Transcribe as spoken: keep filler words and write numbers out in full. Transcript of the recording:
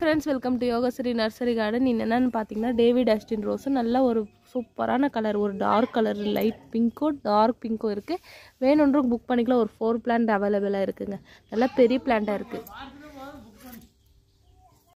Friends, welcome to Yogashree nursery garden. என்னென்னு பார்த்தீங்கன்னா David Austen rose நல்ல ஒரு சூப்பரான கலர், ஒரு டார்க் கலர், லைட் பிங்க்கோ டார்க் பிங்க்கோ இருக்குது. வேணுன்றவங்க புக் பண்ணிக்கலாம். ஒரு ஃபோர் பிளான்ட் அவைலபிளாக இருக்குதுங்க. நல்லா பெரிய பிளான்ட்டாக இருக்குது.